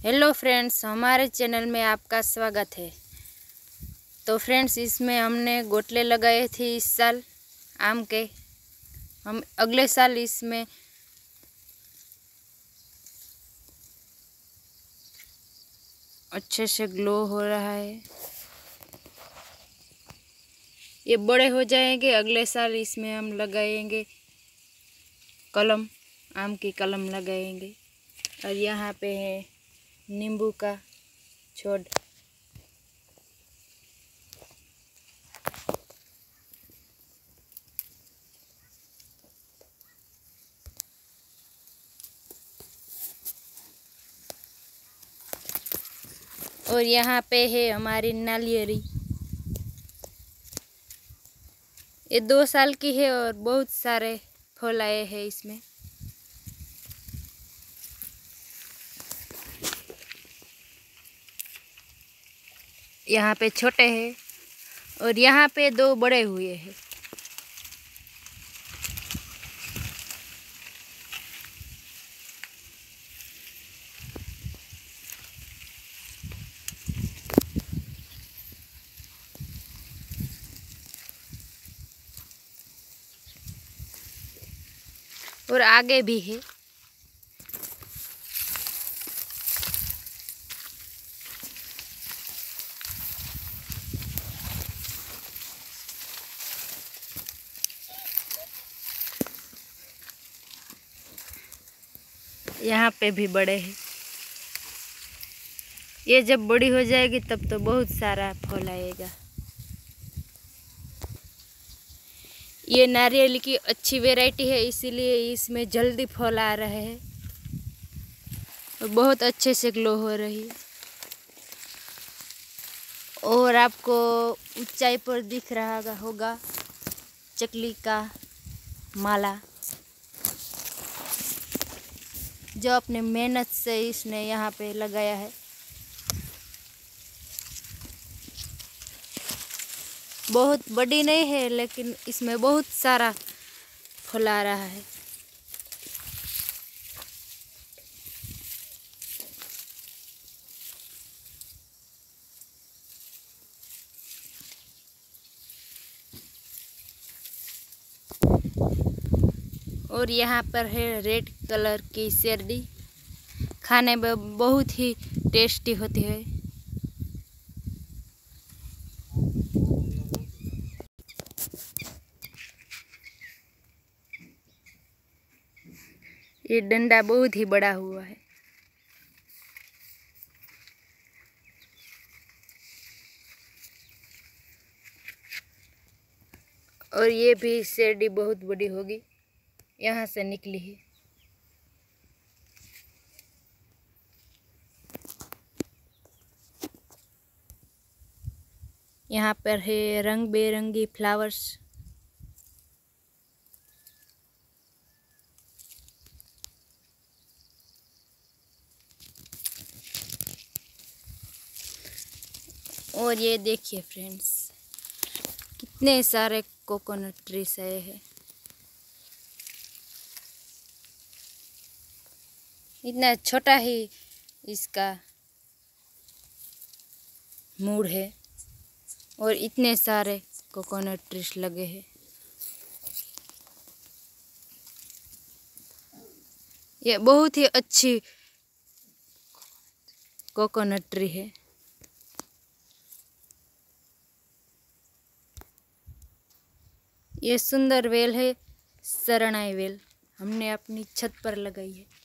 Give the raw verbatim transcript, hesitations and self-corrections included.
Hello friends, हमारे channel में आपका स्वागत है। तो फ्रेंड्स, इसमें हमने गोटले लगाए थे इस साल आम के। हम अगले साल इसमें अच्छे से ग्लो हो रहा है। ये बड़े हो जाएंगे, अगले साल इसमें हम लगाएंगे कलम, आम की कलम लगाएंगे। और यहाँ पे है नींबू का छोड़। और यहाँ पे है हमारी नालियरी। ये दो साल की है और बहुत सारे फल आए हैं इसमें। यहाँ पे छोटे हैं और यहाँ पे दो बड़े हुए हैं। और आगे भी है। यहाँ पे भी बड़े हैं। ये जब बड़ी हो जाएगी तब तो बहुत सारा फल आएगा। ये नारियल की अच्छी वैरायटी है, इसीलिए इसमें जल्दी फल आ रहे हैं और बहुत अच्छे से ग्लो हो रही है। और आपको ऊंचाई पर दिख रहा होगा चकली का माला, जो अपने मेहनत से इसने यहाँ पे लगाया है। बहुत बड़ी नहीं है, लेकिन इसमें बहुत सारा फल आ रहा है। और यहाँ पर है रेड कलर की शेरडी, खाने में बहुत ही टेस्टी होती है। ये डंडा बहुत ही बड़ा हुआ है। और ये भी शेरडी बहुत बड़ी होगी, यहाँ से निकली है। यहाँ पर है रंग बेरंगी फ्लावर्स। और ये देखिए फ्रेंड्स, कितने सारे कोकोनट ट्रीज आए हैं। इतना छोटा ही इसका मूड है और इतने सारे कोकोनट ट्रीज लगे हैं। ये बहुत ही अच्छी कोकोनट ट्री है। ये सुंदर वेल है, शरणाई वेल, हमने अपनी छत पर लगाई है।